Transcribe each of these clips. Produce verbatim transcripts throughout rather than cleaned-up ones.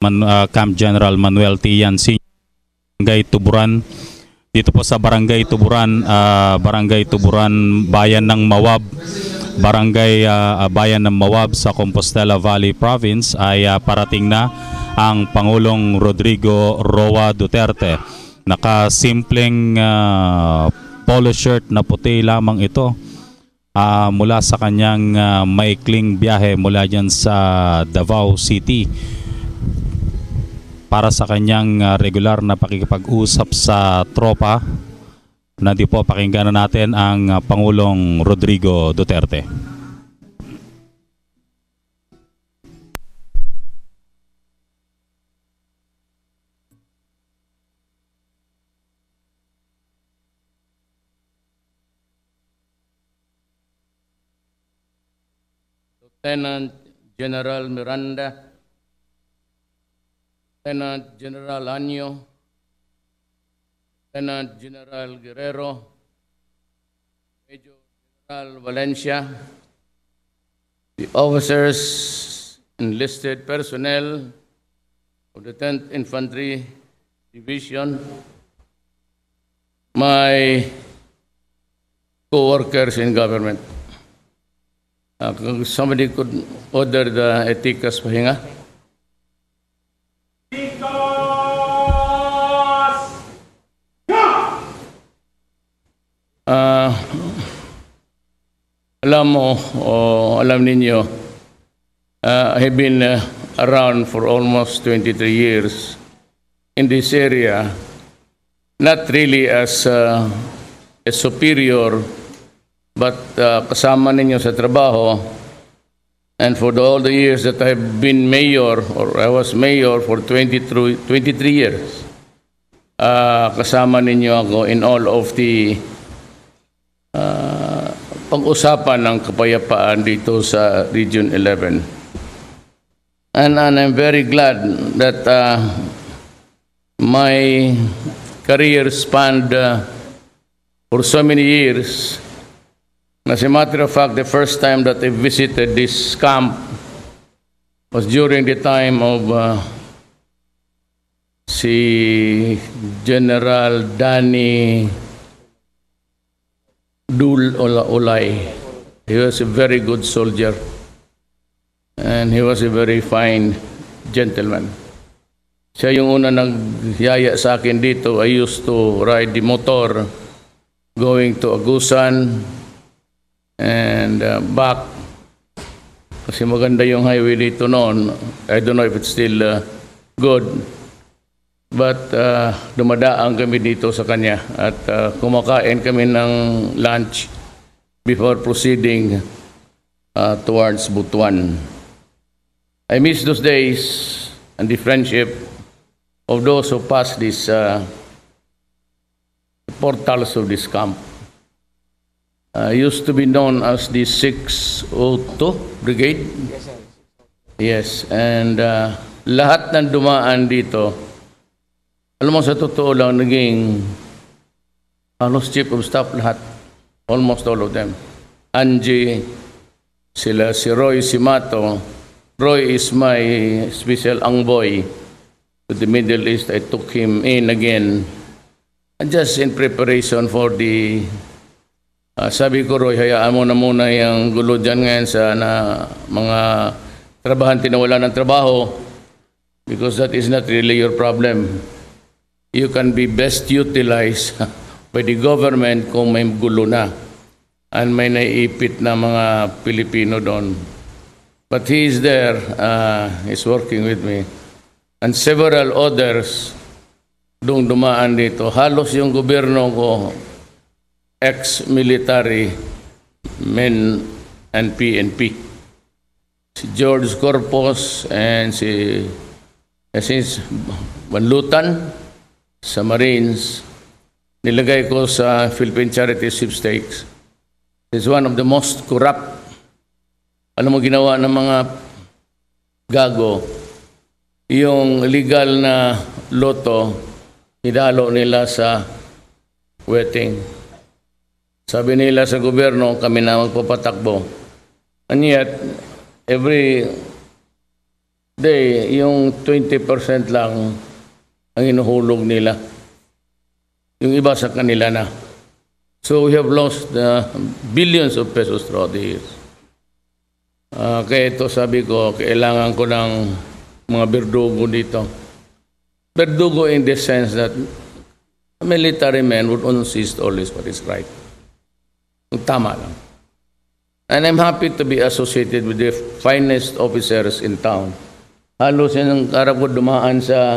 Man, uh, Camp General Manuel Tian Senior Barangay Tuburan. Dito po sa Barangay Tuburan, uh, Barangay Tuburan, Bayan ng Mawab, Barangay uh, Bayan ng Mawab sa Compostela Valley Province ay uh, parating na ang Pangulong Rodrigo Roa Duterte. Nakasimpleng uh, polo shirt na puti lamang ito uh, mula sa kanyang uh, maikling biyahe mula dyan sa Davao City para sa kanyang uh, regular na pakikipag-usap sa tropa. Na di po pakinggan na natin ang uh, Pangulong Rodrigo Duterte. Lieutenant General Miranda, Lieutenant General Anyo, Lieutenant General Guerrero, Major General Valencia, the officers, enlisted personnel of the tenth Infantry Division, my co-workers in government. Uh, somebody could order the etikas pahinga. Uh, alam mo, o alam ninyo, uh, I have been uh, around for almost twenty-three years in this area, not really as uh, a superior, but uh, kasama ninyo sa trabaho. And for the, all the years that I have been mayor, or I was mayor for twenty-three years, uh, kasama ninyo ako in all of the uh, pag-usapan ng kapayapaan dito sa Region eleven. And, and I'm very glad that uh, my career spanned uh, for so many years. As a matter of fact, the first time that I visited this camp was during the time of uh, si General Danny Dul Olay. He was a very good soldier and he was a very fine gentleman. Siya yung una nagyaya sa akin dito. I used to ride the motor going to Agusan and uh, back, kasi maganda yung highway dito noon. I don't know if it's still uh, good, but uh, dumadaan kami dito sa kanya at uh, kumakain kami ng lunch before proceeding uh, towards Butuan. I miss those days and the friendship of those who passed these uh, portals of this camp. Uh, used to be known as the six oh two Brigade. Yes, sir. Yes, and uh, lahat ng dumaan dito, alam mo sa totoo lang, naging halos chief of staff lahat. Almost all of them. Angie, sila si Roy Simato. Roy is my special envoy to the Middle East. I took him in again, and just in preparation for the Uh, sabi ko, Roy, hayaan mo na muna yung gulo dyan ngayon sa na, mga trabahante na wala ng trabaho, because that is not really your problem. You can be best utilized by the government kung may gulo na and may naiipit na mga Pilipino doon. But he is there, uh, he's working with me. And several others doon dumaan dito. Halos yung gobyerno ko, ex-military men and P N P. Si George Corpus and si since Banlutan sa Marines, nilagay ko sa Philippine Charity Sweepstakes. It's one of the most corrupt. Alam mo ginawa ng mga gago, yung legal na loto, idalo nila sa wedding. Sabi nila sa gobyerno, kami na magpapatakbo. And yet, every They, yung twenty percent lang ang inuhulog nila. Yung iba sa kanila na. So we have lost uh, billions of pesos throughout the years. Uh, kaya ito sabi ko, kailangan ko ng mga berdugo dito. Berdugo in the sense that military men would insist always what is right. Tama lang. And I'm happy to be associated with the finest officers in town. Halos yan ang karap ko dumaan sa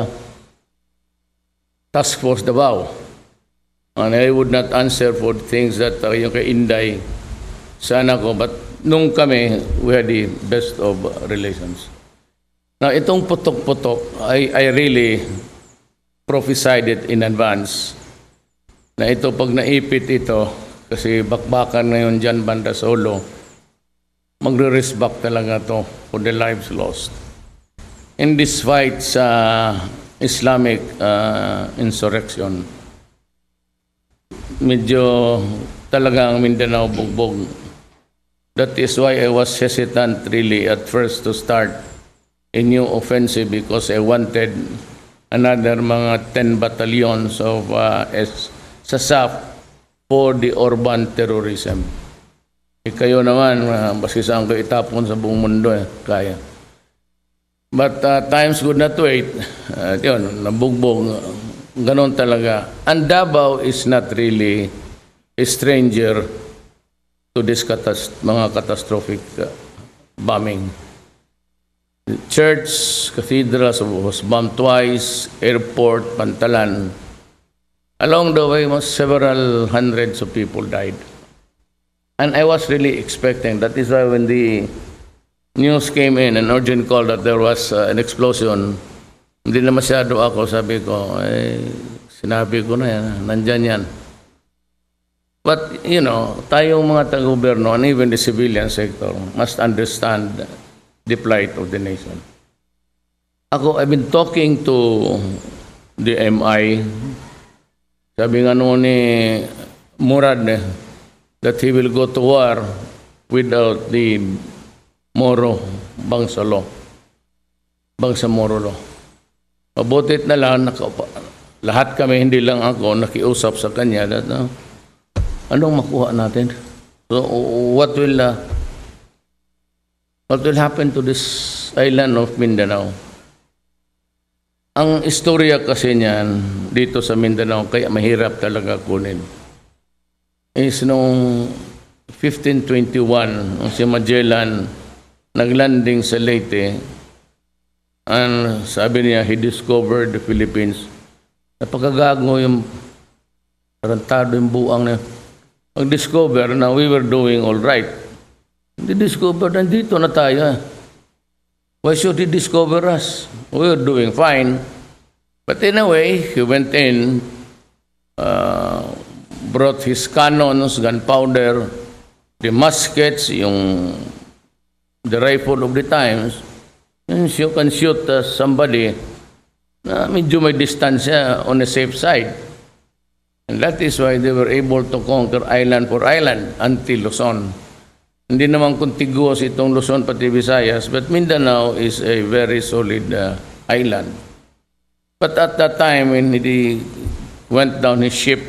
Task Force Davao. And I would not answer for things that uh, yung kay Inday sana ko. But nung kami, we had the best of relations. Now, itong putok-putok, I, I really prophesied it in advance. Na ito, pag naipit ito, kasi bakbakan ngayon dyan, banda solo, magre-risk back talaga to for the lives lost. In this fight sa Islamic uh, insurrection, medyo talagang Mindanao bugbog. That is why I was hesitant really at first to start a new offensive because I wanted another mga ten battalions of uh, S S A F for the urban terrorism. E kayo naman, uh, basi saan ko itapon sa buong mundo, eh, kaya. But uh, times could not wait. Uh, yun, nabugbog. Ganon talaga. And Davao is not really a stranger to this katas mga catastrophic uh, bombing. The church, cathedrals was bombed twice, airport, Pantalan. Along the way, several hundreds of people died. And I was really expecting, that is why when the news came in, an urgent call that there was uh, an explosion, hindi na masyado ako, sabi ko, eh, sinabi ko na yan, nandyan yan. But, you know, tayong mga taga-gobyerno and even the civilian sector must understand the plight of the nation. Ako, I've been talking to the M I, sabi nga noon ni Murad, eh, that he will go to war without the Moro Bangsalo, Bangsamoro law. Mabutit na lang, nakaupa, lahat kami, hindi lang ako, nakiusap sa kanya that, uh, anong makuha natin? So, what will, uh, what will happen to this island of Mindanao? Ang istorya kasi niyan, dito sa Mindanao, kaya mahirap talaga kunin, is noong fifteen twenty-one, nung si Magellan naglanding sa Leyte, and sabi niya, he discovered the Philippines. Napakagago yung tarantado yung buang na. Pag-discover na we were doing all right. Hindi discover, nandito na tayo. Why should he discover us? We were doing fine. But in a way, he went in, uh, brought his cannons, gunpowder, the muskets, yung the rifle of the times, and you can shoot uh, somebody na medyo may distansya on the safe side. And that is why they were able to conquer island for island until Luzon. Hindi naman contiguous itong Luzon pati Visayas, but Mindanao is a very solid uh, island. But at that time when he went down his ship,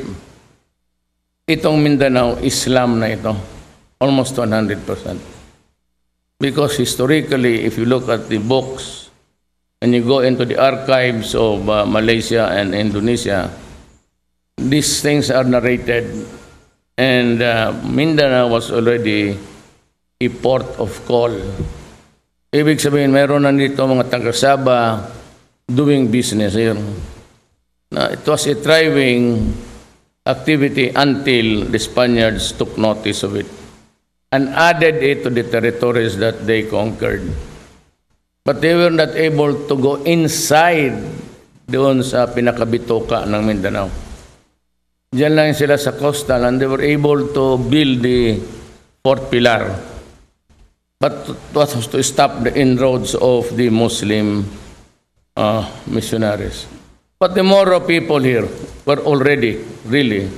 itong Mindanao, Islam na ito, almost one hundred percent. Because historically, if you look at the books and you go into the archives of uh, Malaysia and Indonesia, these things are narrated, and uh, Mindanao was already a port of call. Ibig sabihin, meron na dito mga taga-Sabah doing business here. Now, it was a thriving activity until the Spaniards took notice of it and added it to the territories that they conquered. But they were not able to go inside doon sa pinakabitoka ng Mindanao. Diyan lang sila sa coastal, and they were able to build the Fort Pilar. But that was to stop the inroads of the Muslim uh, missionaries. But the Moro people here were already really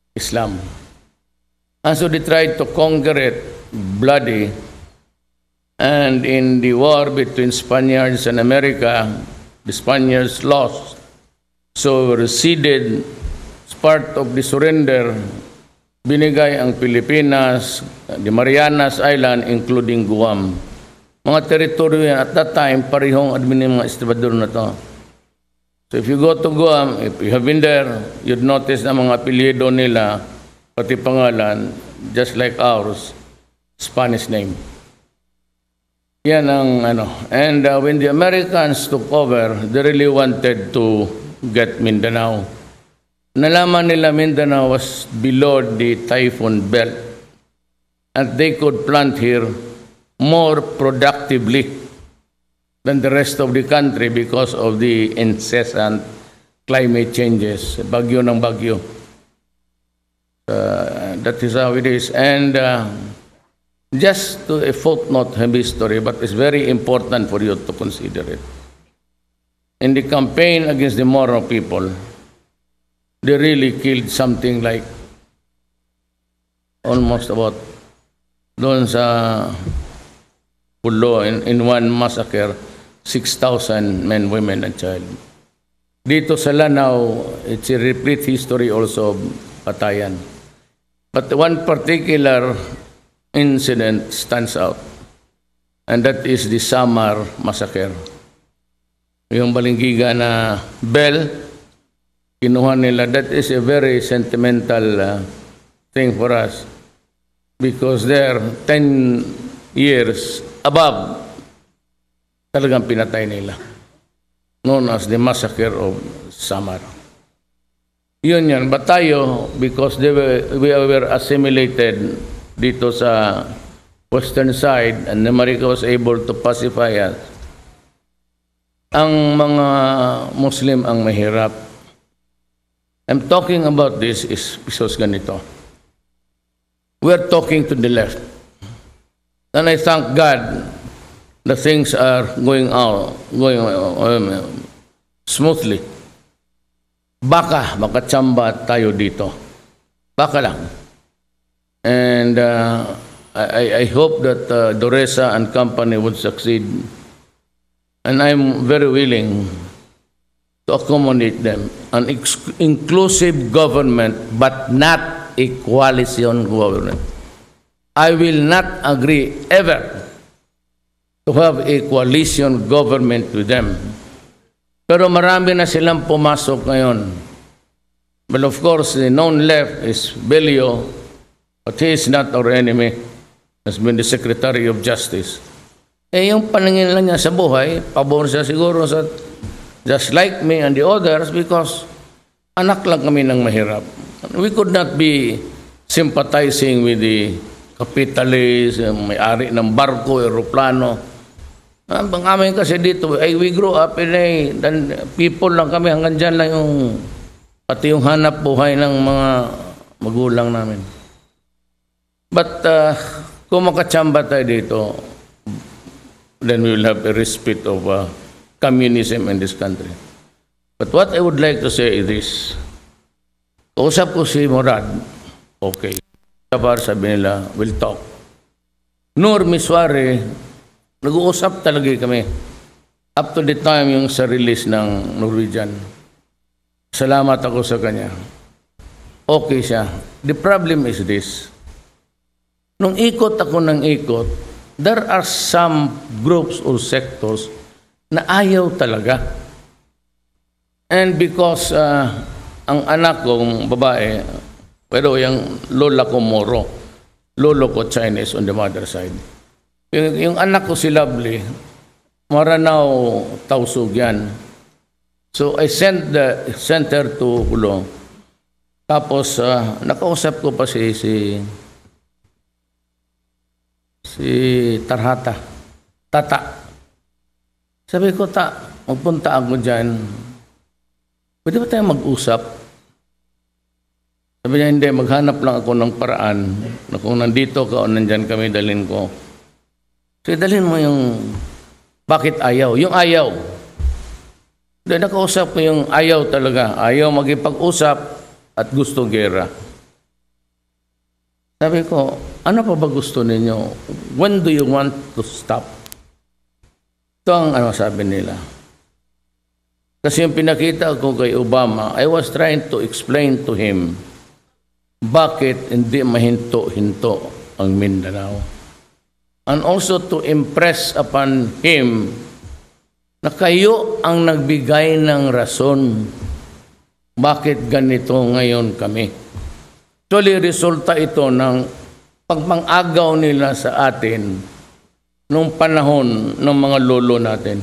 Islam. And so they tried to conquer it bloody. And in the war between Spaniards and America, the Spaniards lost. So receded, as part of the surrender, binigay ang Pilipinas, the Marianas Island, including Guam. Mga teritoryo yan, at that time, parehong admin ng mga estibador na to. So if you go to Guam, if you have been there, you'd notice na mga apelyido nila, pati pangalan, just like ours, Spanish name. Yan ang ano. And uh, when the Americans took over, they really wanted to get Mindanao. Nalaman nila Mindanao was below the typhoon belt. And they could plant here more productively than the rest of the country because of the incessant climate changes. Bagyo ng bagyo. Uh, that is how it is. And uh, just to a footnote of history, but it's very important for you to consider it. In the campaign against the Moro people, they really killed something like almost about doon sa Pulo, in, in one massacre, six thousand men, women, and child. Dito sa Lanao, it's a repeat history also of patayan. But one particular incident stands out, and that is the Samar massacre. Yung Balingiga na bell, kinuha nila. That is a very sentimental uh, thing for us because they're ten years above talagang pinatay nila, known as the massacre of Samar. Yun yan. But tayo, because they were, we were assimilated dito sa western side, and America was able to pacify us. Ang mga Muslim ang mahirap. I'm talking about this is because ganito. We're talking to the left. And I thank God the things are going out, going um, smoothly. Baka, baka tsamba tayo dito. Baka lang. And uh, I, I hope that uh, Doresa and company would succeed. And I'm very willing to accommodate them. An inclusive government, but not a coalition government. I will not agree ever to have a coalition government with them. Pero marami na silang pumasok ngayon. But of course, the known left is Belio, but he is not our enemy. Has been the Secretary of Justice. Eh, yung paningin lang niya sa buhay, pabor siya siguro sa just like me and the others because anak lang kami ng mahirap. We could not be sympathizing with the capitalists, may-ari ng barko, aeroplano. Ang amin kasi dito, ay we grew up in a, dan people lang kami, hanggang dyan lang yung, pati yung hanap buhay ng mga magulang namin. But, uh, kung makatsamba tayo dito, then we will have a respite of uh, communism in this country. But what I would like to say is this. Kausap ko si Murad, okay. Sabar sabi nila, we'll talk. Nur Miswari, nag-uusap talaga kami. Up to the time yung sa release ng Norwegian. Salamat ako sa kanya. Okay siya. The problem is this. Nung ikot ako ng ikot, there are some groups or sectors na ayaw talaga. And because uh, ang anak kong babae, pero yung lola ko Moro, lolo ko Chinese on the mother side. Yung, yung anak ko si Lovely, Maranao, Tausug yan. So I sent, the, sent her to Hulong. Tapos uh, nakausap ko pa si, si, si Tarhata, Tata. Sabi ko, ta, magpunta ako dyan. Pwede ba tayo mag-usap? Sabi niya, hindi, maghanap lang ako ng paraan na kung nandito ka o nandyan kami, dalhin ko. So, dalhin mo yung bakit ayaw. Yung ayaw. Hindi, nakausap ko yung ayaw talaga. Ayaw magipag-usap at gusto gera. Sabi ko, ano pa ba gusto ninyo? When do you want to stop? Ito ang ano sabi nila. Kasi yung pinakita ko kay Obama, I was trying to explain to him bakit hindi mahinto-hinto ang Mindanao. And also to impress upon him na kayo ang nagbigay ng rason bakit ganito ngayon kami. Actually, resulta ito ng pagpang-agaw nila sa atin nung panahon ng mga lolo natin.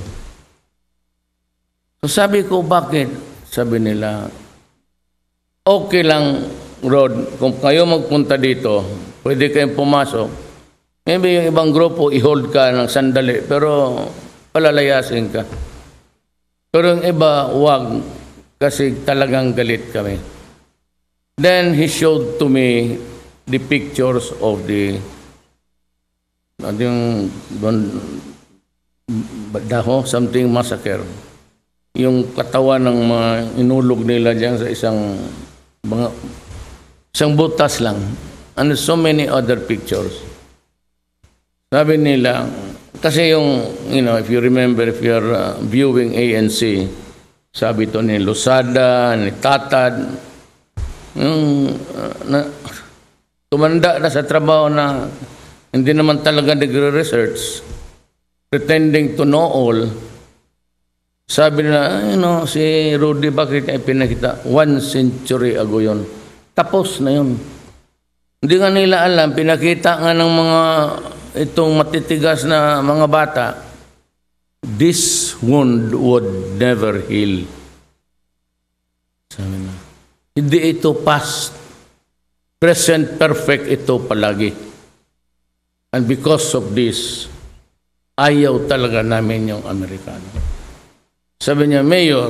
So sabi ko, bakit? Sabi nila, okay lang, Rod, kung kayo magpunta dito, pwede kayong pumasok. Maybe yung ibang grupo, i-hold ka ng sandali, pero palalayasin ka. Pero yung iba, wag, kasi talagang galit kami. Then he showed to me the pictures of the yung Daho, something massacre. Yung katawan ng mga inulog nila diyan sa isang mga, isang butas lang. And so many other pictures. Sabi nila, kasi yung, you know, if you remember, if you're uh, viewing A N C, sabi to ni Losada, ni Tatad, yung uh, na, tumanda na sa trabaho na hindi naman talaga nagre-research, pretending to know all. Sabi na, you know, si Rudy, bakit niya pinakita? One century ago yun. Tapos na yun. Hindi nga nila alam, pinakita nga ng mga itong matitigas na mga bata, this wound would never heal. Sabi na, hindi ito past. Present perfect ito palagi. And because of this, ayaw talaga namin yung Amerikano. Sabi niya, Mayor,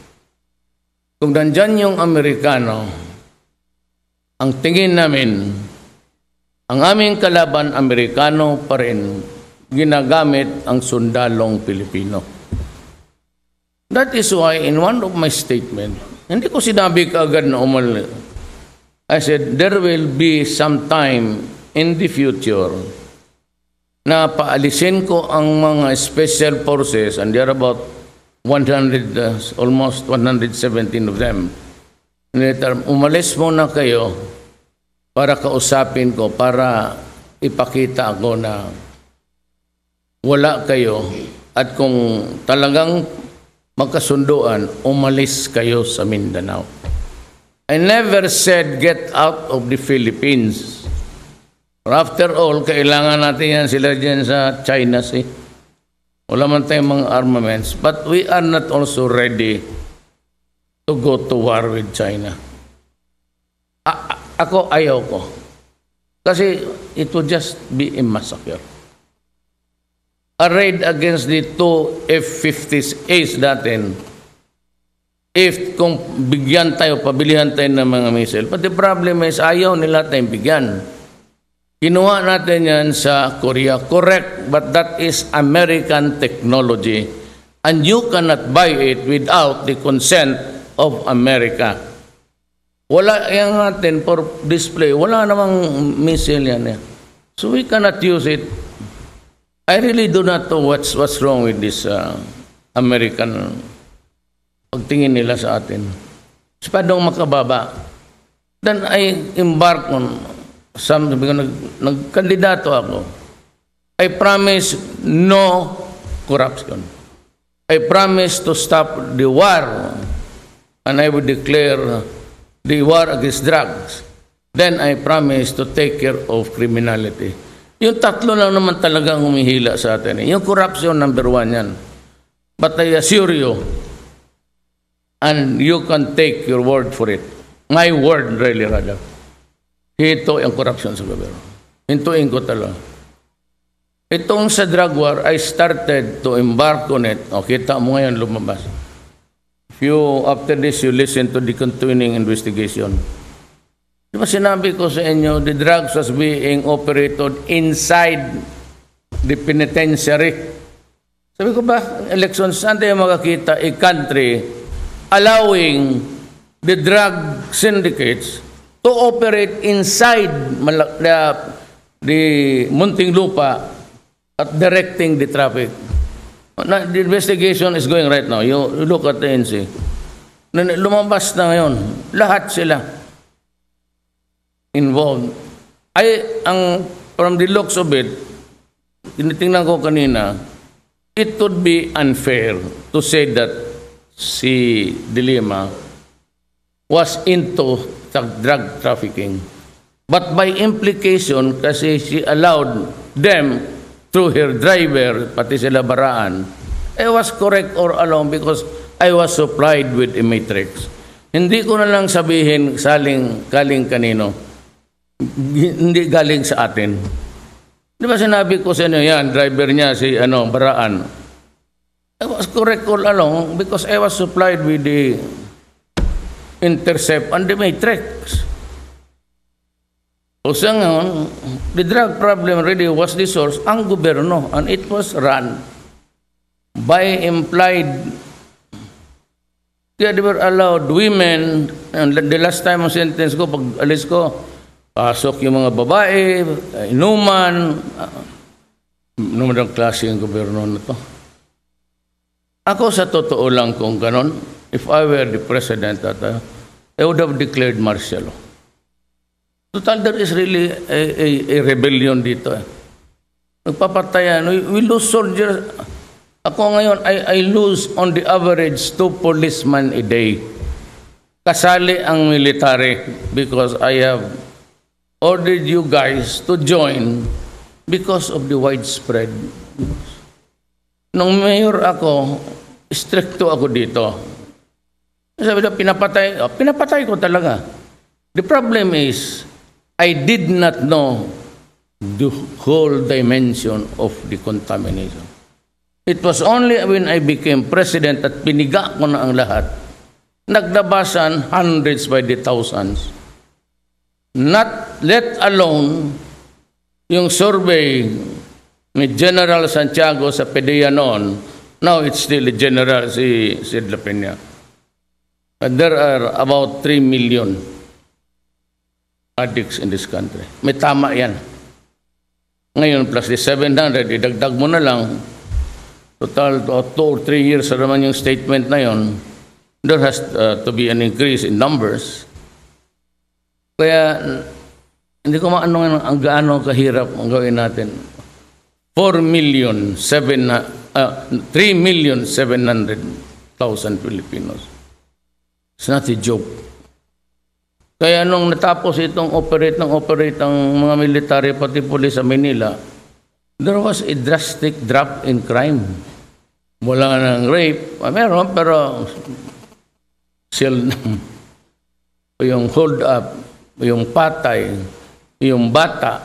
kung nandyan yung Amerikano, ang tingin namin, ang aming kalaban Amerikano pa rin, ginagamit ang sundalong Pilipino. That is why in one of my statement, hindi ko sinabi kaagad na umal. I said, there will be some time in the future na paalisin ko ang mga special forces, and there are about one hundred, uh, almost one hundred seventeen of them. Later, umalis muna kayo para kausapin ko, para ipakita ako na wala kayo, at kung talagang magkasunduan, umalis kayo sa Mindanao. I never said get out of the Philippines. After all, kailangan natin yan sila dyan sa China Sea. Wala man tayong mga armaments, but we are not also ready to go to war with China. A ako, ayaw ko. Kasi it would just be a massacre. A raid against the two F fifties A's natin, if kung bigyan tayo, pabilihan tayo ng mga missile. But the problem is, ayaw nila tayong bigyan. Kinuha natin yan sa Korea. Correct, but that is American technology. And you cannot buy it without the consent of America. Wala yan natin for display. Wala namang missile yan. Eh. So we cannot use it. I really do not know what's, what's wrong with this uh, American pagtingin nila sa atin. Spadong makababa. Then I embark on some, nag, nagkandidato ako. I promise no corruption. I promise to stop the war, and I would declare the war against drugs. Then I promise to take care of criminality. Yung tatlo lang naman talagang humihila sa atin. Yung corruption, number one yan. But I assure you, and you can take your word for it. My word, really, rather. Ito ang corruption sa gobyerno. Hintuin ko talaga. Itong sa drug war, I started to embark on it. O, kita mo ngayon lumabas. If you, after this, you listen to the continuing investigation. Di ba sinabi ko sa inyo, the drugs was being operated inside the penitentiary. Sabi ko ba, elections, saan tayo makakita a country allowing the drug syndicates to operate inside the the Muntinlupa at directing the traffic. Na, the investigation is going right now. You, you look at the N C. Lumabas na ngayon. Lahat sila involved. Ay, ang, from the looks of it, tinitingnan ko kanina, it would be unfair to say that si De Lima was into drug trafficking. But by implication, kasi she allowed them through her driver, pati sila Baraan, I was correct or along because I was supplied with a matrix. Hindi ko na lang sabihin saling galing kanino. Hindi galing sa atin. Di ba sinabi ko sa inyo yan, driver niya si ano, Baraan. I was correct all along because I was supplied with the intercept and the matrix. O sa ngayon, the drug problem really was the source, ang gobyerno, and it was run by implied. Kaya they were allowed women, and the last time ang sentence ko, pag alis ko, pasok yung mga babae, inuman, inuman ang klase yung gobyerno na to. Ako sa totoo lang kung ganon, if I were the president, at, uh, I would have declared martial law. Total, there is really a, a, a rebellion dito. Eh. Nagpapatayan. We, we lose soldiers. Ako ngayon, I, I lose on the average two policemen a day. Kasali ang military because I have ordered you guys to join because of the widespread. Nung mayor ako, stricto ako dito. Sabi na, pinapatay, oh, pinapatay ko talaga. The problem is, I did not know the whole dimension of the contamination. It was only when I became president at piniga ko na ang lahat. Naglabasan hundreds by the thousands. Not let alone yung survey ni General Santiago sa PDEA noon. Now it's still a general, si Sid La Peña. There are about three million addicts in this country. May tama yan. Ngayon, plus the seven hundred, idagdag mo na lang, total to two or three years na naman yung statement na yon, there has uh, to be an increase in numbers. Kaya, hindi ko maano ang gaano kahirap ang gawin natin. four million, seven, uh, three million seven hundred thousand Filipinos. It's not a joke. Kaya nung natapos itong operate ng operate ang mga military pati pulis sa Manila, there was a drastic drop in crime. Wala nang rape, meron pero still yung hold up, yung patay, yung bata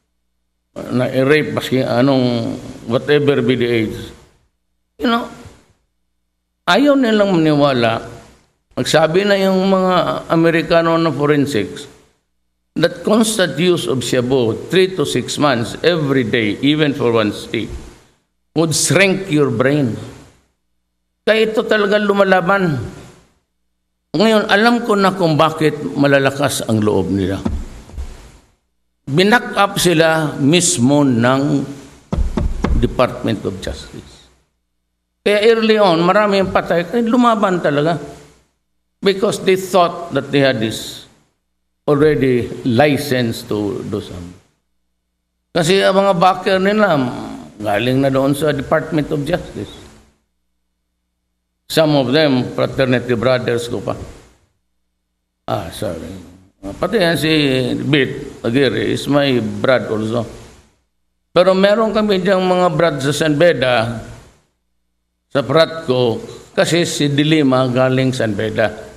na i-rape maski anong whatever be the age. You know, ayaw nilang maniwala. Magsabi na yung mga Amerikano na forensics that constant use of shabu, three to six months every day, even for one stick, would shrink your brain. Kaya ito talaga lumalaban. Ngayon, alam ko na kung bakit malalakas ang loob nila. Binak up sila mismo ng Department of Justice. Kaya early on, marami yung patay, kaya lumaban talaga. Because they thought that they had this already license to do something. Kasi ang mga backer nila, galing na doon sa Department of Justice. Some of them, fraternity brothers ko pa. Ah, sorry. Pati yan si Bit Aguirre is my brad also. Pero meron kami diyang mga brad sa San Beda, sa frat ko, kasi si De Lima galing San Beda.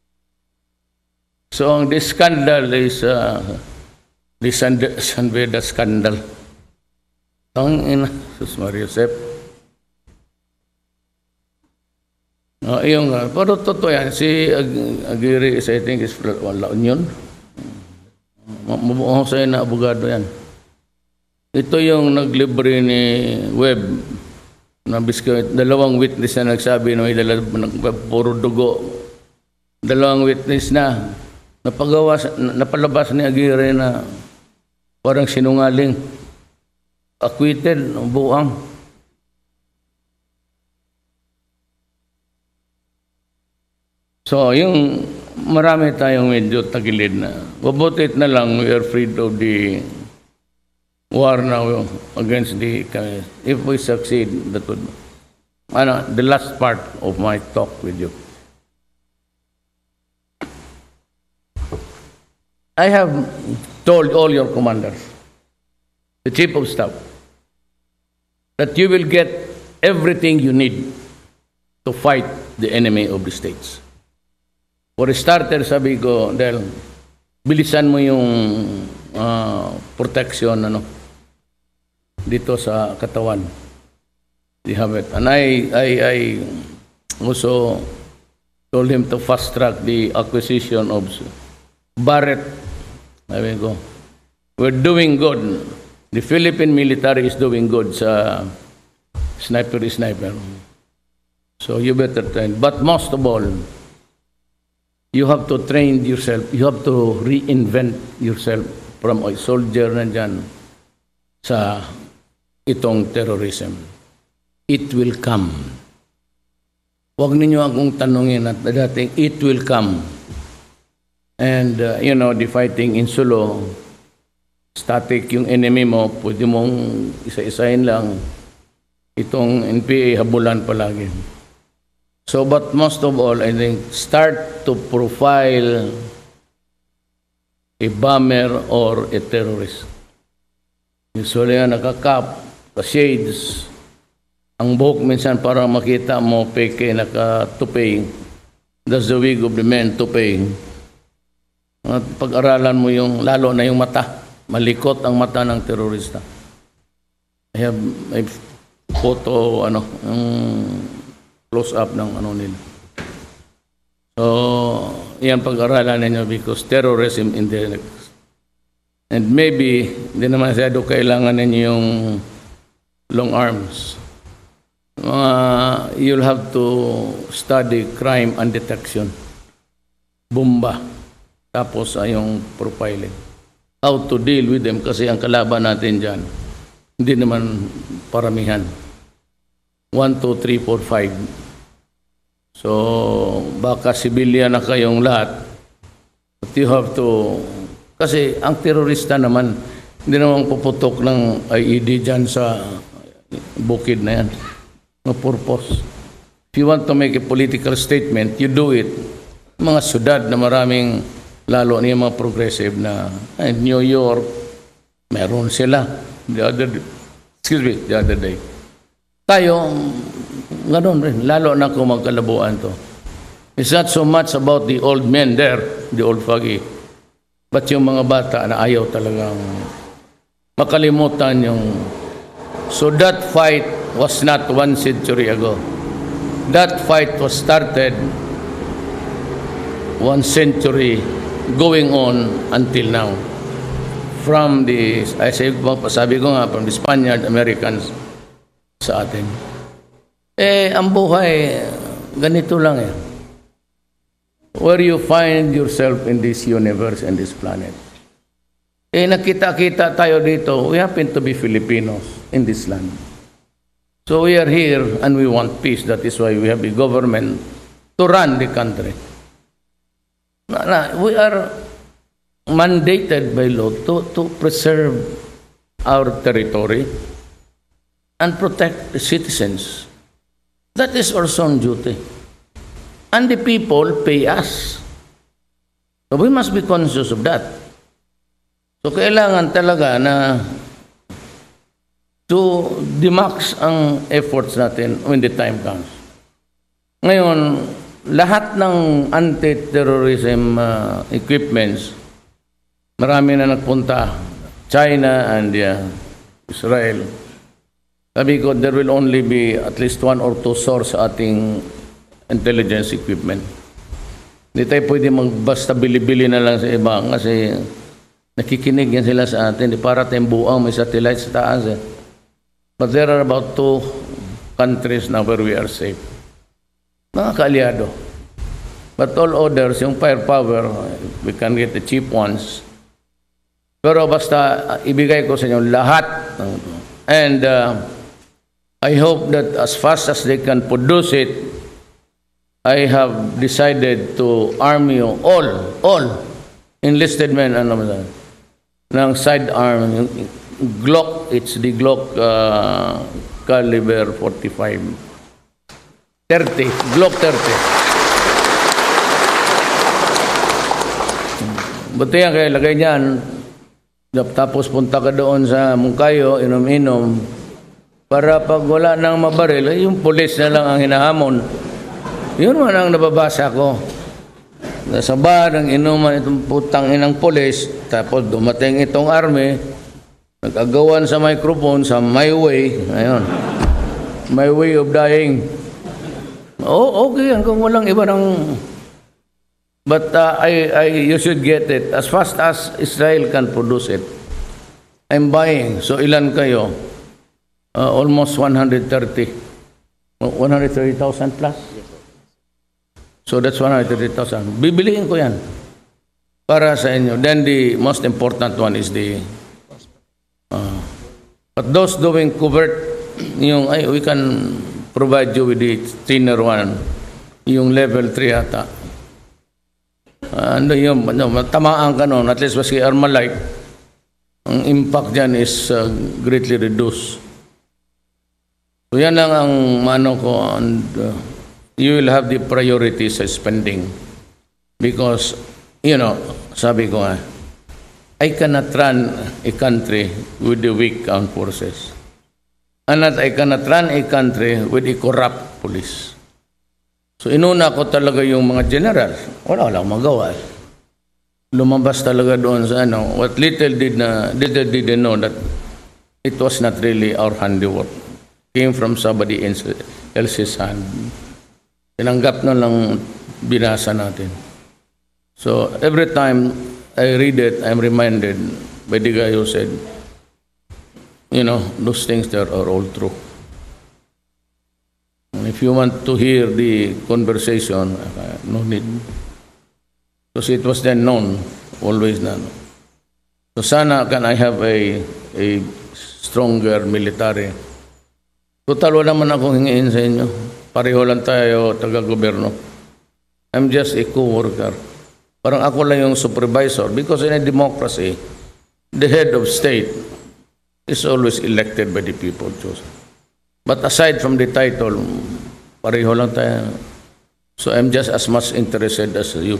So, ang this scandal is uh, the San, San Beda scandal. Ang ina, Sus Maria Josep. Uh, yung, uh, pero totoo yan, si Ag Aguirre is, I think, is La Union. Mabuong sa'yo na abogado yan. Ito yung naglibre ni Webb. Na biskit, dalawang witness na nagsabi na may dala, puro dugo. Dalawang witness na napagawa, napalabas ni Aguirre na Parang sinungaling. Acquitted, buang. So, yung marami tayong medyo tagilid na. Mabutit na lang, we are afraid of the war now against the, if we succeed, that would, ano, the last part of my talk with you. I have told all your commanders, the chief of staff, that you will get everything you need to fight the enemy of the states. For a starter, sabi ko, dahil bilisan mo yung uh, protection ano, dito sa katawan. You have it. And I, I, I also told him to fast track the acquisition of Barrett. Sabi ko, we're doing good. The Philippine military is doing good sa sniper sniper. So you better train. But most of all, you have to train yourself. You have to reinvent yourself from a soldier na dyan sa itong terrorism. It will come. Huwag ninyo akong tanungin at dating, it will come. And, uh, you know, the fighting in Sulu, static yung enemy mo, pwede mong isa-isahin lang. Itong N P A, habulan palagi. So, but most of all, I think, start to profile a bomber or a terrorist. Usually, nakakap, ka-shades, ang buhok minsan para makita mo, peke, naka-tupay. That's the wig of the men, tupay. At pag-aralan mo yung, lalo na yung mata. Malikot ang mata ng terorista. I have a photo, ano, yung close-up ng ano nila. So, yan pag-aralan ninyo because terrorism in the and maybe, hindi naman masyado kailangan ninyo yung long arms. Uh, you'll have to study crime and detection. Bomba. Tapos ay yung profiling. How to deal with them kasi ang kalaban natin dyan, hindi naman paramihan. One, two, three, four, five. So, baka civilian na kayong lahat. But you have to, kasi ang terorista naman, hindi naman puputok ng I E D dyan sa bukid na yan. No purpose. If you want to make a political statement, you do it. Mga syudad na maraming lalo niya mga progressive na eh, New York, meron sila. The other, excuse me, the other day. Tayo, ganoon rin. Lalo na kung magkalabuan to. It's not so much about the old men there, the old foggy, but yung mga bata na ayaw talagang makalimutan yung... So that fight was not one century ago. That fight was started one century going on until now. From the, I say, sabi ko nga, from the Spaniard, Americans sa atin. Eh, ang buhay, ganito lang eh. Where you find yourself in this universe and this planet. Eh, nakita-kita tayo dito, we happen to be Filipinos in this land. So we are here and we want peace. That is why we have a government to run the country. We are mandated by law to, to preserve our territory and protect the citizens. That is our own duty. And the people pay us. So we must be conscious of that. So kailangan talaga na to demax ang efforts natin when the time comes. Ngayon, lahat ng anti-terrorism uh, equipments, marami na nagpunta, China and uh, Israel. Sabi ko, there will only be at least one or two source sa ating intelligence equipment. Hindi tayo pwede magbasta bili-bili na lang sa iba kasi nakikinig yan sila sa atin. Di para tayong buang may satellite sa taas. Eh. But there are about two countries now where we are safe. Mga kaalyado. But all others, yung firepower, we can get the cheap ones. Pero basta uh, ibigay ko sa inyo lahat. And uh, I hope that as fast as they can produce it, I have decided to arm you all, all enlisted men, ano ba, ng sidearm, yung Glock, it's the Glock uh, caliber forty-five. thirty, Glock thirty. Buti yan, kaya lagay niyan. Tapos punta ka doon sa Mungkayo, inom-inom, para pag wala nang mabaril, yung pulis na lang ang hinahamon. Yun man ang nababasa ko. Sa bar, ang inuman itong putang inang pulis, tapos dumating itong army, nag-agawan sa microphone, sa my way, ayun, my way of dying. Oh, okay, kung walang iba ng... But uh, I, I, you should get it as fast as Israel can produce it. I'm buying. So ilan kayo? Uh, almost one hundred thirty. one hundred thirty thousand plus? So that's one hundred thirty thousand. Bibiliin ko yan para sa inyo. Then the most important one is the... Uh, but those doing covert, yung, ay, we can provide you with the thinner one, yung level three ata. Uh, ano yun, ano, tamaan ka noon, at least maski Armalite, ang impact dyan is uh, greatly reduced. So yan lang ang mano ko, and uh, you will have the priority sa spending. Because, you know, sabi ko nga, I cannot run a country with the weak armed forces. And that I cannot run a country with a corrupt police. So inuna ko talaga yung mga general. Wala lang magawa. Lumabas talaga doon sa ano. What little did na little did they know that it was not really our handiwork. Came from somebody else's hand. Tinanggap na lang binasa natin. So every time I read it, I'm reminded by the guy who said, you know, those things there are all true. If you want to hear the conversation, uh, no need. Because it was then known, always known. So sana can I have a, a stronger military. Total, wala naman akong hingiin sa inyo. Pareho lang tayo, taga-gobyerno. I'm just a co-worker. Parang ako lang yung supervisor. Because in a democracy, the head of state is always elected by the people chosen. But aside from the title, pareho lang tayo. So I'm just as much interested as you.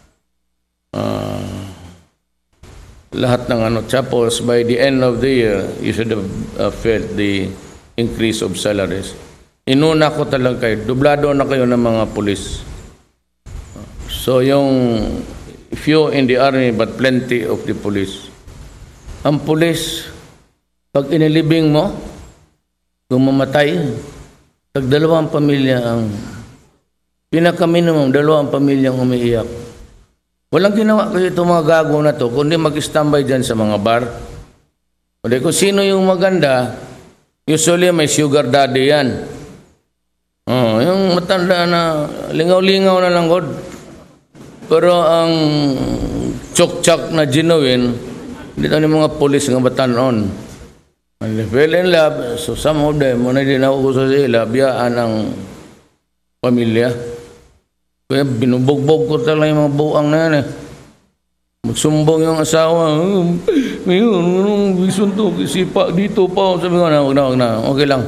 Uh, lahat ng ano, tapos by the end of the year, you should have uh, felt the increase of salaries. Inuna ko talaga kayo, dublado na kayo ng mga pulis. So yung few in the army but plenty of the police. Ang pulis, pag inilibing mo, kung mamatay, tag dalawang pamilya ang pinaka-minimum, dalawang pamilyang umiiyak. Walang ginawa kayo itong mga gago na to, kundi mag-standby dyan sa mga bar. Kundi kung sino yung maganda, usually may sugar daddy yan. Oh, yung matanda na lingaw-lingaw na lang god. Pero ang chok-chok na genuine, dito yung mga pulis ng batanon. And they fell in love, so some of them, muna din ako sa sila, biyaan ang pamilya. Kaya binubugbog ko talaga yung mga buang na yan eh. Magsumbong yung asawa, ngayon, anong vision to, sipa dito pa. Sabi ko na, huwag na, huwag na, okay lang.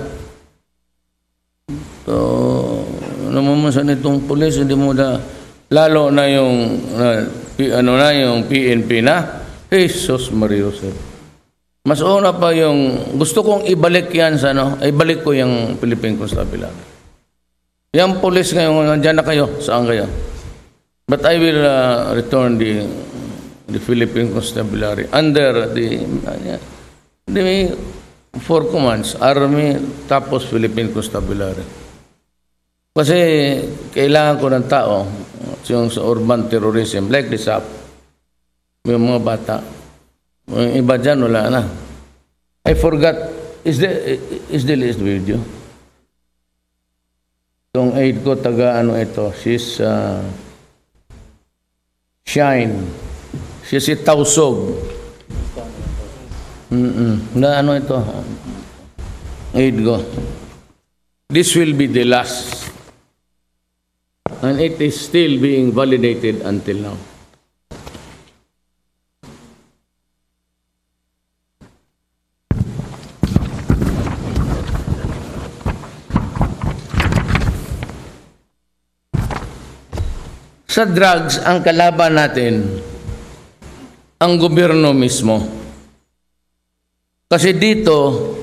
So, namamansan itong pulis, hindi mo na, lalo na yung, uh, ano na, yung P N P na, Jesus Mario, sir. Mas una pa yung, gusto kong ibalik yan sa ano, ibalik ko yung Philippine Constabulary. Yung police ngayon, nandiyan na kayo, saan kayo? But I will uh, return the, the Philippine Constabulary under the, uh, the four commands, Army, tapos Philippine Constabulary. Kasi kailangan ko ng tao, yung sa urban terrorism, like this up, yung mga bata, yung iba dyan, wala na. I forgot, is the, is the list video? Itong aid ko, taga ano ito, she's uh, Shine. She's si Tausog. Mm-mm. Na ano ito? Aid go. This will be the last. And it is still being validated until now. Sa drugs, ang kalaban natin, ang gobyerno mismo. Kasi dito,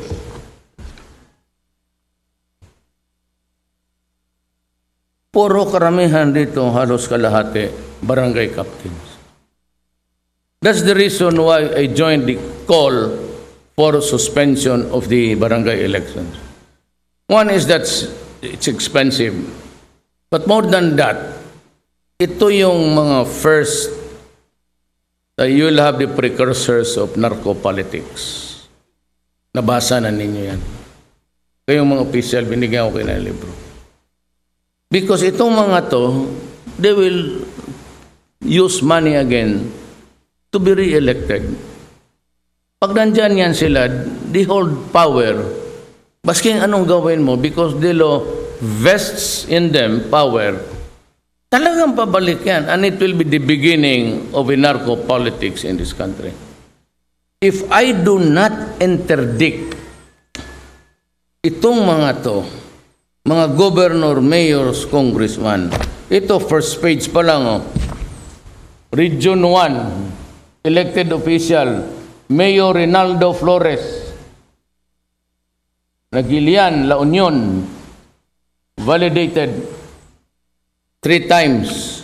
puro karamihan dito, halos kalahati, barangay captains. That's the reason why I joined the call for suspension of the barangay elections. One is that it's expensive. But more than that, ito yung mga first, uh, you'll have the precursors of narco-politics. Nabasa na ninyo yan. Kayong mga official, binigyan ko kayo ng libro. Because itong mga to, they will use money again to be re-elected. Pag nandyan yan sila, they hold power. Basking anong gawin mo, because the law vests in them power, talagang pabalik yan, and it will be the beginning of a narco-politics in this country. If I do not interdict itong mga to, mga governor, mayors, congressman, ito first page pa lang, oh. Region one, elected official, Mayor Rinaldo Flores, Nagilian, La Union, validated three times.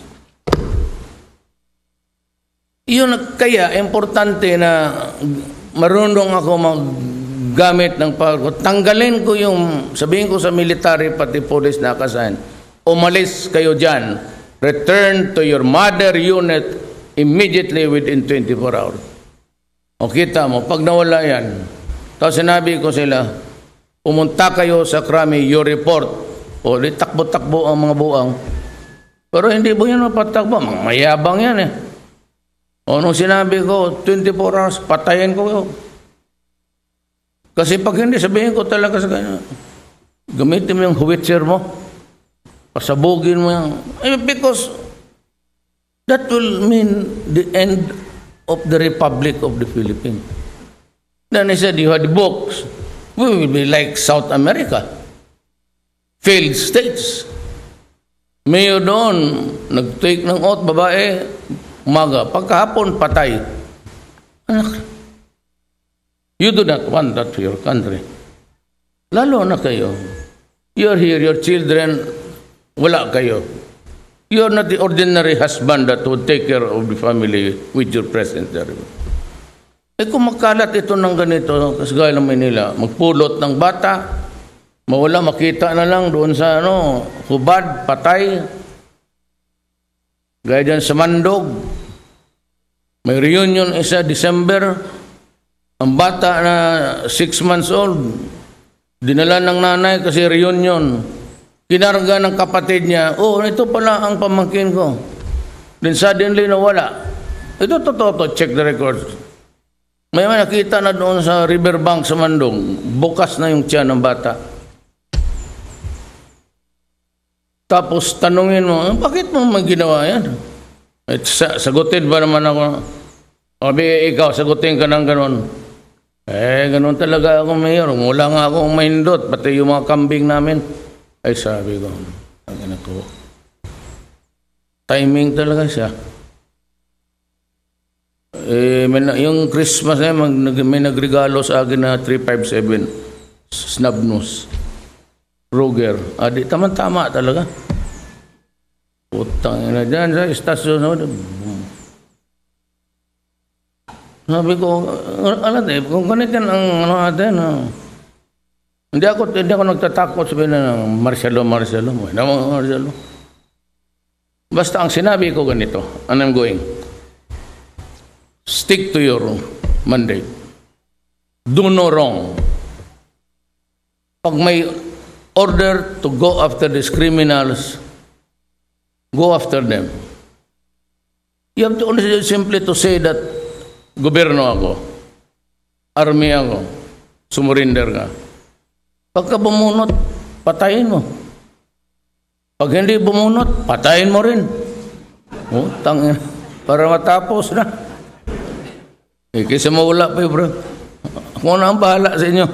Yun kaya importante na marunong ako maggamit ng power. Tanggalin ko yung, sabihin ko sa military pati police na akasahan, umalis kayo dyan. Return to your mother unit immediately within twenty-four hours. O kita mo, pag nawala yan, tapos sinabi ko sila, pumunta kayo sa krami, you report. O di takbo-takbo ang mga buang. Pero hindi po yan mapatakbo. Mayabang yan eh. O nung sinabi ko, twenty-four hours, patayin ko. Kasi pag hindi, sabihin ko talaga sa kanya, gamitin mo yung howitzer mo, pasabugin mo yung, eh, because that will mean the end of the Republic of the Philippines. Then he said, you had books. We will be like South America. Failed states. Mayor doon, nag-take ng oath, babae, umaga. Pagkahapon, patay. Anak, you do not want that for your country. Lalo na kayo. You're here, your children, wala kayo. You're not the ordinary husband that would take care of the family with your presence there. Eh kung makalat ito ng ganito, kasi gaya ng Manila, magpulot ng bata, mawala, makita na lang doon sa ano, hubad, patay. Gaya dyan sa Mandog. May reunion isa December. Ang bata na six months old, dinala ng nanay kasi reunion. Kinarga ng kapatid niya, oh, ito pala ang pamangkin ko. Then suddenly nawala. Ito totoo to, check the records. May may nakita na doon sa riverbank sa Mandog, bukas na yung tiyan ng bata. Tapos tanungin mo, bakit mo maginawa yan? At sagutin ba naman ako? Sabi, ikaw, sagutin ka ng ganon. Eh, ganon talaga ako, Mayor. Wala nga akong mahindot, pati yung mga kambing namin. Ay, sabi ko, ang anak ko. Timing talaga siya. Eh, may, yung Christmas eh, mag, may nagregalo sa akin na three five seven snub nose. Ruger. Ah, di, tama-tama talaga. Putang ina dyan sa istasyon. Sabi ko, alam eh, kung ganit yan ang ano natin, ah. Hindi ako, hindi ako nagtatakot sabihin na ng Marcelo, Marcelo. Ano Marcelo? Basta ang sinabi ko ganito, and I'm going, stick to your mandate. Do no wrong. Pag may order to go after these criminals, go after them. You have to only simply to say that gobyerno ako. army ako, sumurinder ka. Pagka bumunot, patayin mo. Pag hindi bumunot, patayin mo rin. Oh, tangin, para matapos na. Eh, kaysa mawala pa, bro. Ako na ang bahala sa inyo.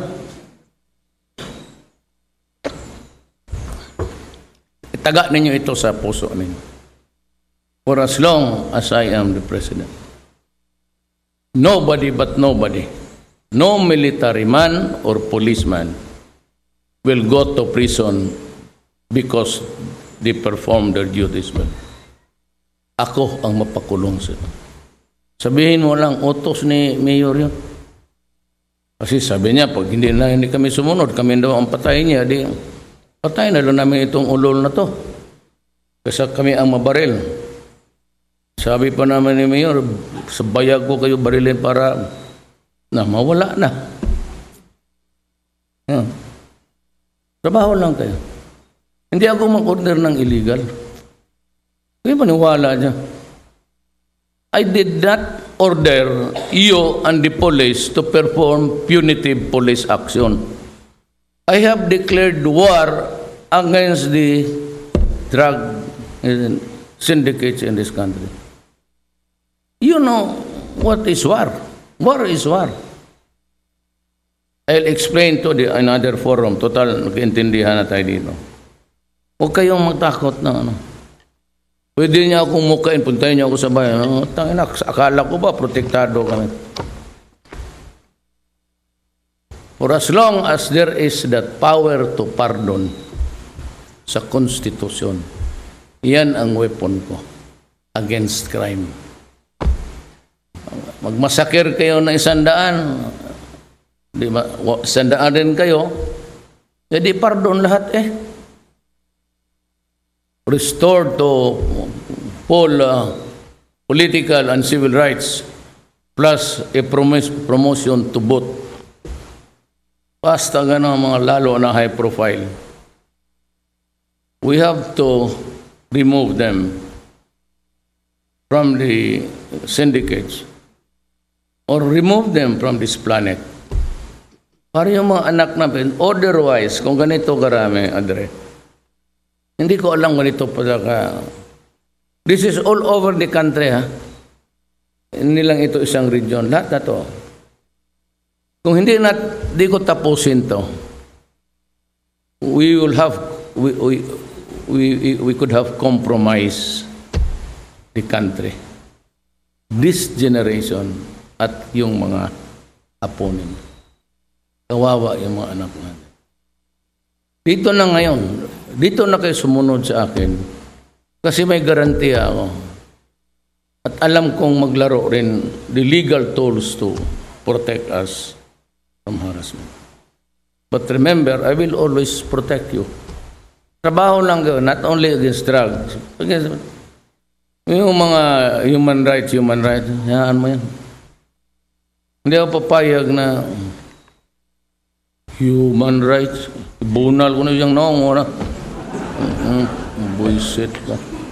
Itaga ninyo ito sa puso ninyo. For as long as I am the president, nobody but nobody, no military man or policeman will go to prison because they perform their duties well. Ako ang mapakulong sila. Sabihin mo lang, utos ni Mayor yun. Kasi sabi niya, pag hindi na hindi kami sumunod, kami daw ang patayin niya, di patayin na lang namin itong ulol na to. Kasi kami ang mabaril. Sabi pa naman ni Mayor, sa bayag ko kayo barilin para na mawala na. Yan. Trabaho lang kayo. Hindi ako mag-order ng illegal. Hindi maniwala niya. I did not order you and the police to perform punitive police action. I have declared war against the drug syndicates in this country. You know what is war? War is war. I'll explain to the another forum. Total, nag-intindihan na tayo dito. Huwag kayong magtakot na ano. Pwede niya akong mukain, puntahin niya ako sa bayan. Oh, tangina, akala ko ba, protektado kami. For as long as there is that power to pardon sa konstitusyon, yan ang weapon ko against crime. Magmasakir kayo ng isandaan, di ba, isandaan din kayo, jadi pardon lahat eh. Restored to full uh, political and civil rights, plus a promise, promotion to both. Basta gano'n mga lalo na high profile. We have to remove them from the syndicates or remove them from this planet. Para yung mga anak natin, otherwise, kung ganito karami, Andre, hindi ko alam ganito pa ka. This is all over the country, ha? Hindi lang ito isang region. Lahat na to. Kung hindi na, di ko tapusin to, we will have, we, we, we, we could have compromised the country. This generation at yung mga apo ninyo. Kawawa yung mga anak natin. Dito na ngayon, dito na kayo sumunod sa akin kasi may garantiya ako. At alam kong maglaro rin the legal tools to protect us from harassment. But remember, I will always protect you. Trabaho lang kayo, not only against drugs. Against, yung mga human rights, human rights, hayaan mo yan. Hindi ako papayag na human rights. Bunal ko na siyang naong na. Buisit ka.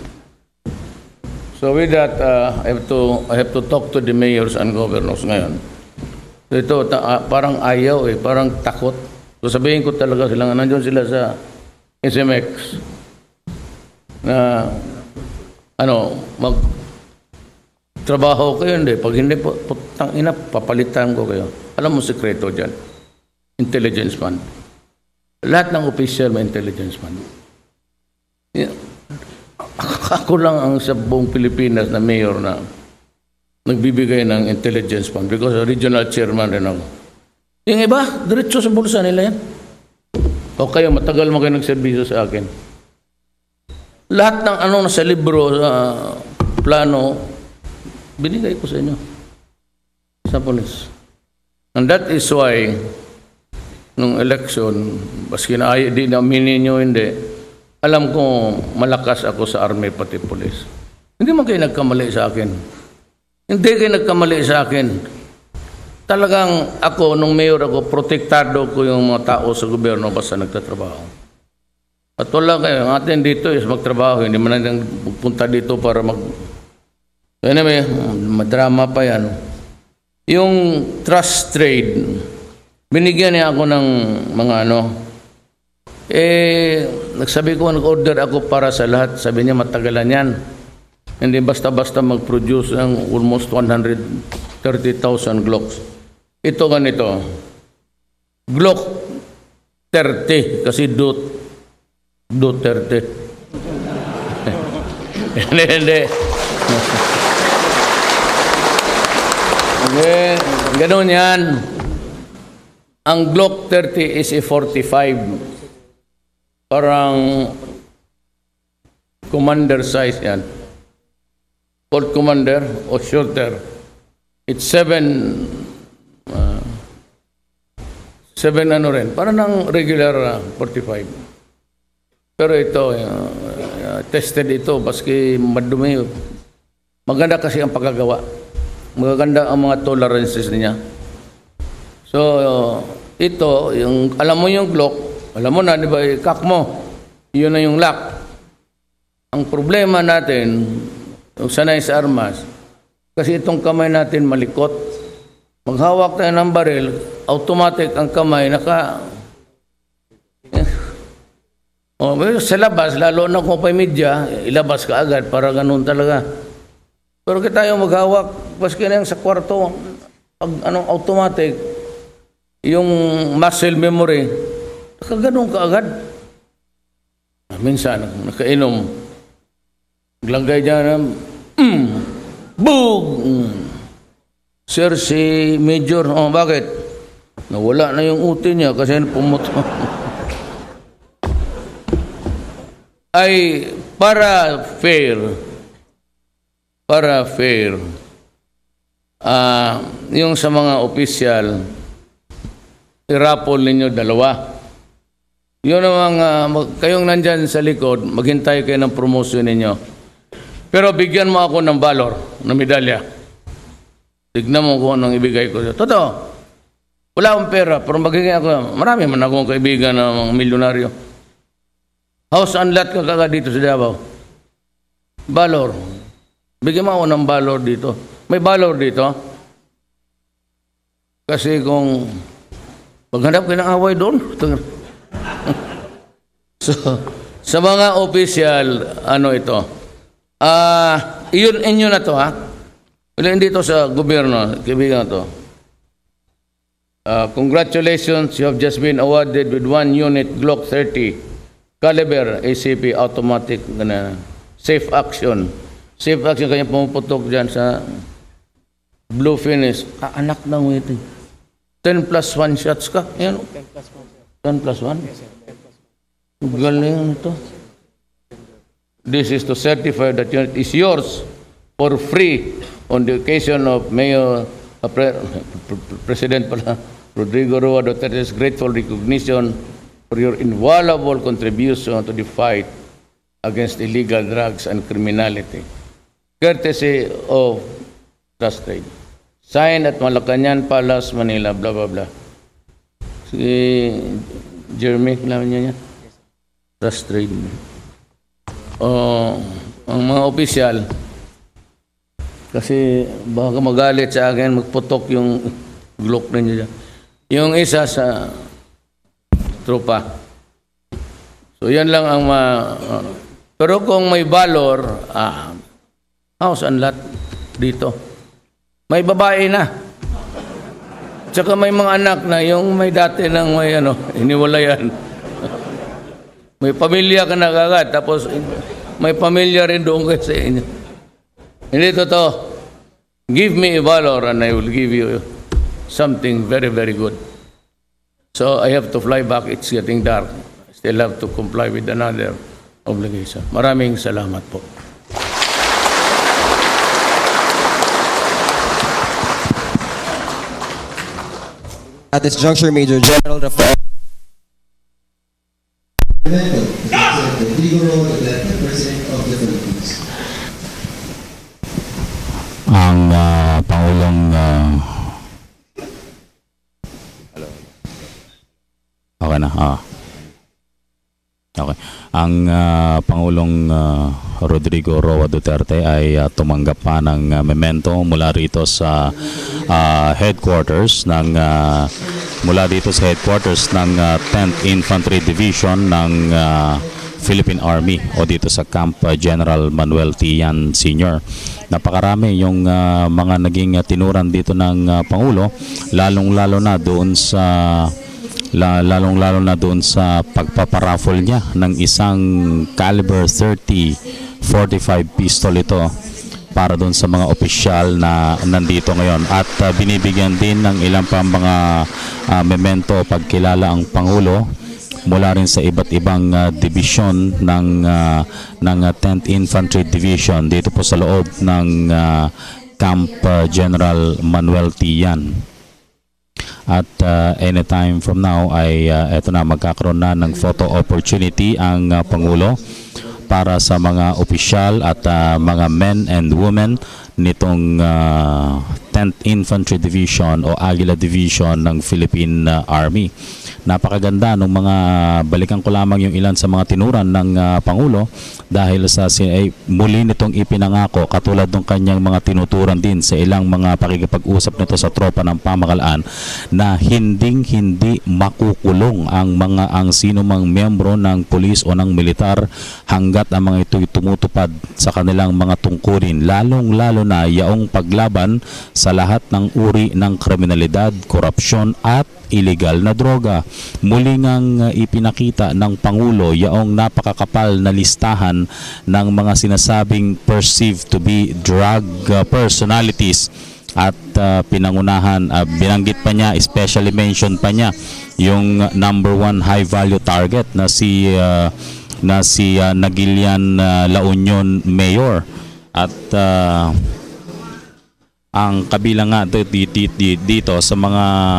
So with that, uh, I have to I have to talk to the mayors and governors ngayon. So ito, ta, uh, parang ayaw eh, parang takot. So sabihin ko talaga sila, nandiyon sila sa S M X na ano, mag trabaho kayo, hindi. Pag hindi po, putang ina, papalitan ko kayo. Alam mo sekreto dyan? Intelligence fund. Lahat ng official may intelligence fund. Yeah. Ako lang ang sa buong Pilipinas na mayor na nagbibigay ng intelligence fund because regional chairman rin ako. Yung iba, diretso sa bulsa nila yan. O kayo, matagal mo kayo nagserbisyo sa akin. Lahat ng ano nasa libro, sa uh, plano, binigay ko sa inyo. Sa polis. And that is why nung election, baski na ay, di na ninyo hindi, alam ko malakas ako sa army pati police. Hindi man kayo nagkamali sa akin. Hindi kayo nagkamali sa akin. Talagang ako, nung mayor ako, protektado ko yung mga tao sa gobyerno basta nagtatrabaho. At wala kayo, ang atin dito is magtrabaho. Hindi man natin pupunta dito para mag... Anyway, madrama pa yan. Yung trust trade, binigyan niya ako ng mga ano, eh, nagsabi ko, nag-order ako para sa lahat. Sabi niya, matagalan yan. Hindi basta-basta mag-produce ng almost one hundred thirty thousand Glocks. Ito ganito, Glock thirty, kasi do, do thirty. Hindi, hindi. Okay, ganun yan. Ang Glock thirty is a forty-five. Parang commander size yan. Colt commander o shooter. It's seven, uh, seven ano rin. Parang ng regular uh, forty-five. Pero ito, uh, uh, tested ito, baski madumi. Maganda kasi ang pagkagawa. Maganda ang mga tolerances niya. So, uh, ito, yung, alam mo yung Glock, alam mo na, di ba, ikak mo, yun na yung lock. Ang problema natin, yung sanay sa armas, kasi itong kamay natin malikot. Maghawak tayo ng baril, automatic ang kamay, naka... Oh, sa labas, lalo na kung may media, ilabas ka agad para ganun talaga. Pero kita yung maghawak, baski na yung sa kwarto, pag anong automatic, yung muscle memory, nakaganon ka agad. Minsan, nakainom, naglagay dyan, mm, bug! Mm. Sir, si Major, oh, bakit? Nawala na yung uti niya kasi pumuto. Ay, para fair, para fair, uh, yung sa mga opisyal, i-raffle ninyo dalawa. Yun ang uh, kayong nandyan sa likod, maghintay kayo ng promotion ninyo. Pero bigyan mo ako ng valor, ng medalya. Tignan mo kung anong ibigay ko. Totoo, wala akong pera, pero magiging ako, marami man akong kaibigan ng mga milyonaryo. House and lot ka kagad dito sa Davao. Valor. Bigyan mo ako ng valor dito. May valor dito. Kasi kung maghanap kayo ng away doon. So, sa mga opisyal, ano ito? Ah, uh, iyon inyo na to, ha? Wala hindi to sa gobyerno, kaibigan to. Uh, congratulations, you have just been awarded with one unit Glock thirty caliber A C P automatic na safe action. Safe action kanya pumuputok dyan sa blue finish. Ah, anak ng waiting. ten plus one shots ka? Ayan. ten plus one? Galing ito. This is to certify that unit is yours for free on the occasion of Mayor uh, Pre President Rodrigo Roa Duterte's grateful recognition for your invaluable contribution to the fight against illegal drugs and criminality. Courtesy of Trust Trade. Signed at Malacanang Palace, Manila, blah, blah, blah. Si Jeremy, alam niyo niya? Trust Trade. Oh, ang mga opisyal, kasi baka magalit sa akin, magputok yung Glock ninyo dyan. Yung isa sa tropa. So yan lang ang ma... Uh, pero kung may valor, ah, house and lot dito. May babae na. Tsaka may mga anak na yung may dati nang may ano, iniwalayan. May pamilya ka na kagad, tapos may pamilya rin doon kayo sa inyo. Hindi totoo. Give me a valor and I will give you something very, very good. So I have to fly back. It's getting dark. I still have to comply with another obligation. Maraming salamat po. At this juncture, Major General Rafael Rodrigo Roa Duterte, President of the Philippines. Ang uh, Pangulong uh, okay na. Ah. Okay. ang uh, Pangulong uh, Rodrigo Roa Duterte ay uh, tumanggap pa ng uh, memento mula rito sa uh, headquarters ng uh, mula dito sa headquarters ng uh, tenth Infantry Division ng uh, Philippine Army o dito sa Camp uh, General Manuel Tian Senior Napakarami yung uh, mga naging uh, tinuran dito ng uh, Pangulo, lalong-lalo na doon sa lalong-lalo na doon sa pagpaparaffle niya ng isang caliber thirty forty-five pistol ito para doon sa mga opisyal na nandito ngayon, at uh, binibigyan din ng ilang pa mga uh, memento pagkilala ang Pangulo mula rin sa iba't ibang uh, division ng uh, ng uh, tenth Infantry Division dito po sa loob ng uh, Camp uh, General Manuel Tian. At uh, anytime from now ay uh, eto na, magkakaroon na ng photo opportunity ang uh, Pangulo para sa mga opisyal at uh, mga men and women nitong uh, tenth Infantry Division o Aguila Division ng Philippine uh, Army. Napakaganda ng mga, balikan ko lamang yung ilan sa mga tinuran ng uh, Pangulo dahil sa ay, muli nitong ipinangako, katulad ng kanyang mga tinuturan din sa ilang mga pakikipag-usap nito sa tropa ng pamahalaan, na hinding hindi makukulong ang mga ang sino mang miyembro ng pulis o ng militar hanggat ang mga ito tumutupad sa kanilang mga tungkulin, lalong-lalo na yaong paglaban sa lahat ng uri ng kriminalidad, korupsyon at illegal na droga. Muli ngang uh, ipinakita ng Pangulo yaong napakakapal na listahan ng mga sinasabing perceived to be drug uh, personalities, at uh, pinangunahan, uh, binanggit pa niya, especially mention pa niya yung number one high value target na si uh, na si uh, Nagilian uh, La Union Mayor. At uh, ang kabilang nga dito, dito sa mga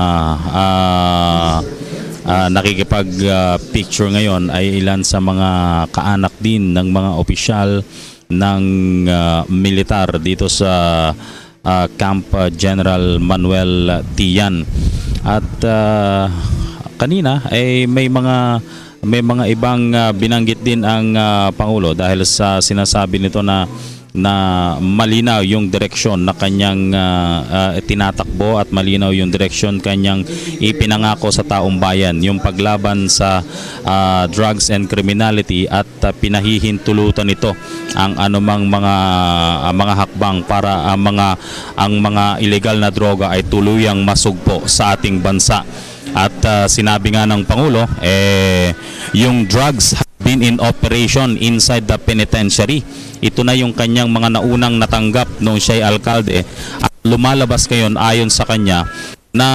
uh, uh, nakikipag-picture uh, ngayon ay ilan sa mga kaanak din ng mga opisyal ng uh, militar dito sa uh, Camp General Manuel Tian. At uh, kanina ay may mga may mga ibang uh, binanggit din ang uh, Pangulo dahil sa sinasabi nito na na malinaw yung direksyon na kanyang uh, uh, tinatakbo at malinaw yung direksyon kanyang ipinangako sa taong bayan, yung paglaban sa uh, drugs and criminality, at uh, pinahihintulutan nito ang anumang mga uh, mga hakbang para ang uh, mga ang mga illegal na droga ay tuluyang masugpo sa ating bansa. At uh, sinabi nga ng Pangulo, eh, yung drugs have been in operation inside the penitentiary. Ito na yung kanyang mga naunang natanggap noong siya'y alkalde, at lumalabas ngayon ayon sa kanya na,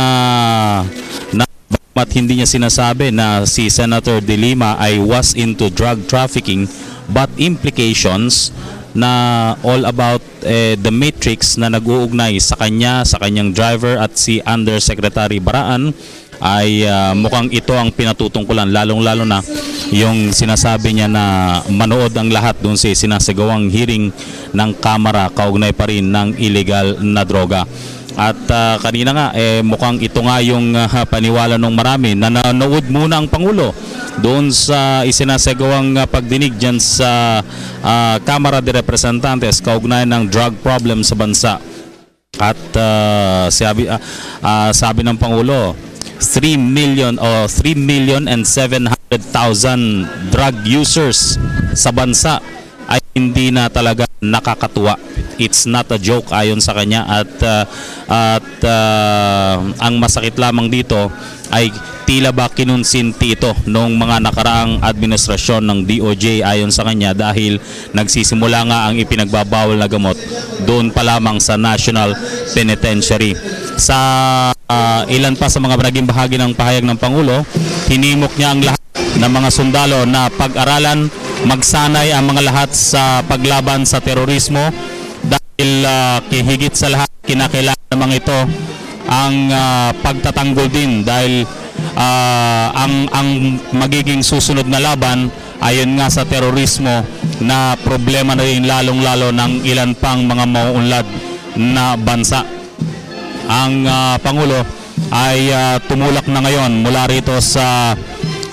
na at hindi niya sinasabi na si Senator De Lima ay was into drug trafficking, but implications na all about eh, the matrix na nag-uugnay sa kanya, sa kanyang driver at si Undersecretary Baraan ay uh, mukhang ito ang pinatutungkulan, lalong-lalo na yung sinasabi niya na manood ang lahat doon sa sinasagawang hearing ng Kamara kaugnay pa rin ng illegal na droga. At uh, kanina nga eh, mukhang ito nga yung uh, paniwala ng marami na nanood muna ang Pangulo doon sa isinasagawang uh, pagdinig dyan sa uh, Kamara de Representantes kaugnay ng drug problem sa bansa. At uh, sabi, uh, uh, sabi ng Pangulo, three million o three million and seven hundred thousand drug users sa bansa ay hindi na talaga nakakatuwa. It's not a joke ayon sa kanya. At uh, at uh, ang masakit lamang dito ay tila ba kinunsinti ito noong mga nakaraang administrasyon ng D O J ayon sa kanya, dahil nagsisimula nga ang ipinagbabawal na gamot doon pa lamang sa National Penitentiary. Sa uh, ilan pa sa mga naging bahagi ng pahayag ng Pangulo, hinimok niya ang lahat ng mga sundalo na pag-aralan, magsanay ang mga lahat sa paglaban sa terorismo, dahil uh, higit sa lahat kinakailangan namang ito ang uh, pagtatanggol din, dahil uh, ang, ang magiging susunod na laban ayon nga sa terorismo na problema na rin lalong-lalo ng ilan pang mga mauunlad na bansa. Ang uh, Pangulo ay uh, tumulak na ngayon mula rito sa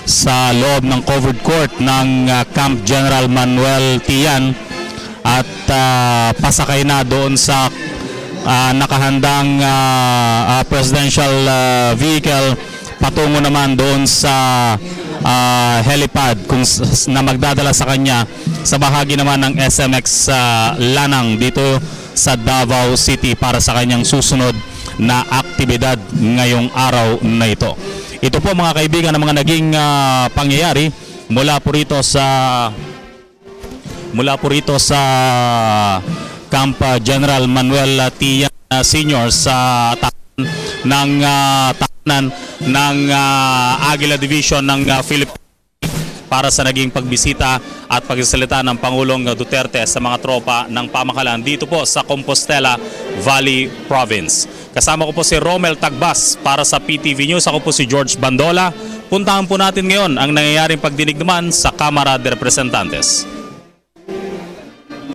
sa loob ng covered court ng uh, Camp General Manuel Tian at uh, pasakay na doon sa uh, nakahandang uh, uh, presidential uh, vehicle patungo naman doon sa uh, helipad kung, na magdadala sa kanya sa bahagi naman ng S M X uh, Lanang dito sa Davao City para sa kanyang susunod na aktibidad ngayong araw na ito. Ito po mga kaibigan ang mga naging uh, pangyayari mula po rito sa mula po rito sa Camp General Manuel Tian uh, Senior sa tahanan ng uh, tahanan ng uh, Aguila Division ng uh, Philippines para sa naging pagbisita at pagsasalita ng Pangulong Duterte sa mga tropa ng pamakalan dito po sa Compostela Valley Province. Kasama ko po si Romel Tagbas para sa P T V News. Ako po si George Bandola. Puntahan po natin ngayon ang nangyayaring pagdinig naman sa Kamara de Representantes.